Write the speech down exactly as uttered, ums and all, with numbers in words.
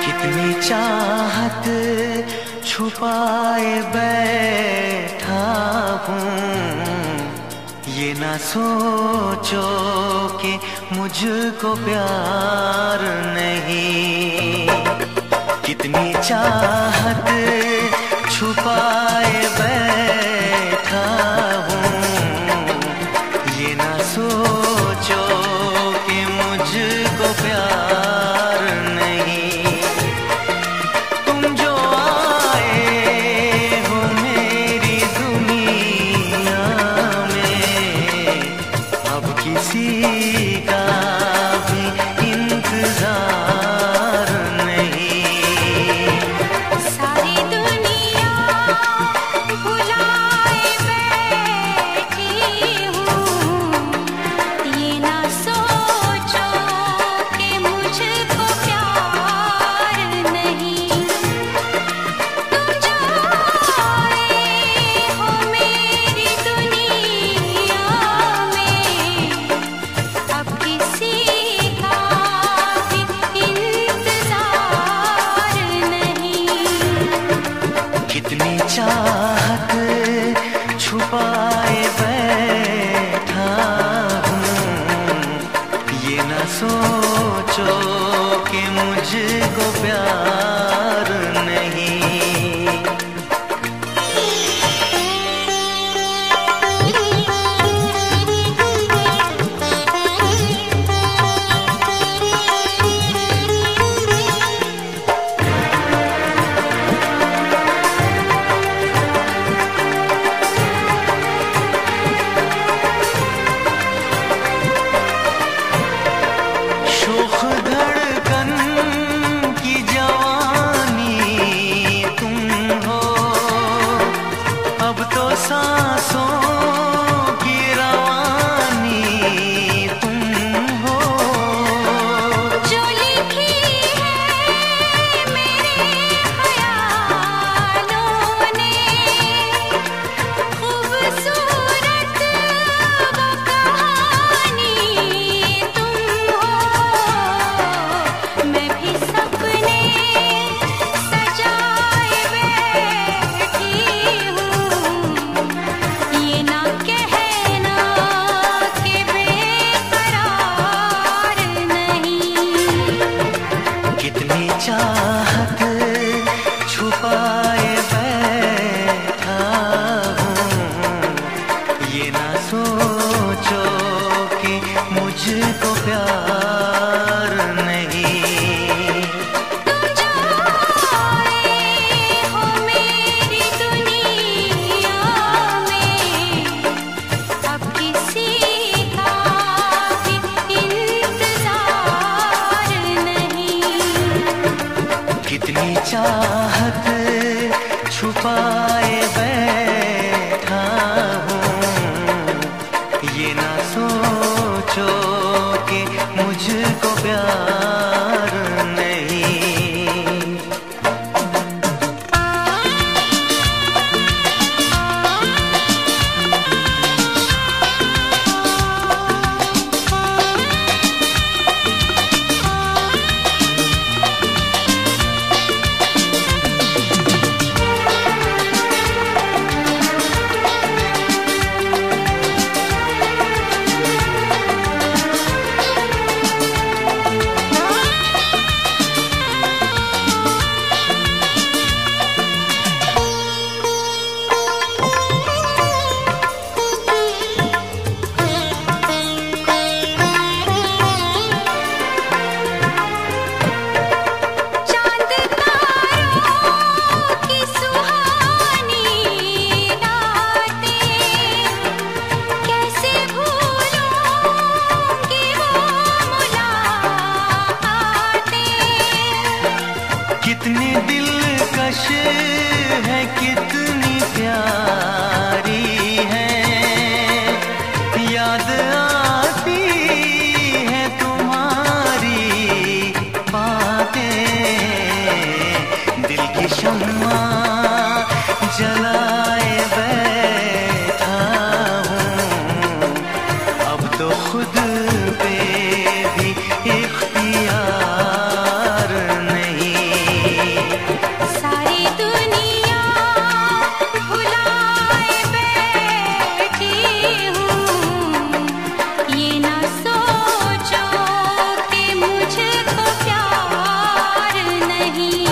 कितनी चाहत छुपाए बैठा हूँ, ये ना सोचो कि मुझको प्यार नहीं। कितनी चाहत छुपाए बैठा हूँ, ये ना सोचो कि मुझको प्यार नहीं। तुम जो आए हो मेरी दुनिया में, अब किसी का भी इंतजार नहीं। सारी दुनिया भुलाए बैठी हूँ, ये ना सोचो कि मुझको प्यार नहीं। तुम जो आए हो मेरी दुनिया में, अब किसी का भी इंतजार नहीं। कितनी चाहत छुपाए बैठा हूँ, ये ना सोचो कि मुझको प्यार नहीं। शोख धड़कन की जवानी तुम हो, अब तो सांसों की रवानी तुम हो। जो लिखी है मेरे ख्यालों ने, खूबसूरत वो कहानी तुम हो। मैं भी सपने सजाए बैठी हूँ, ये ना कहना कि बेकरार नहीं। कितनी चाहत छुपाए बैठा हूँ, ये ना सोचो कि मुझको प्यार नहीं। तुम जो आए हो मेरी दुनिया में, अब किसी का भी इंतजार नहीं। कितनी चाहत छुपाए बैठा हूँ, ये ना सोचो कि मुझको प्यार नहीं। चांद तारों की सुहानी रातें, कैसे भूलूंगी वो मुलाकातें। कितनी दिलकश है, कितनी प्यारी है, याद आती है तुम्हारी बातें। दिल की शम्मा जलाए बैठा हूँ, अब तो खुद पे भी इख्तियार नहीं। नहीं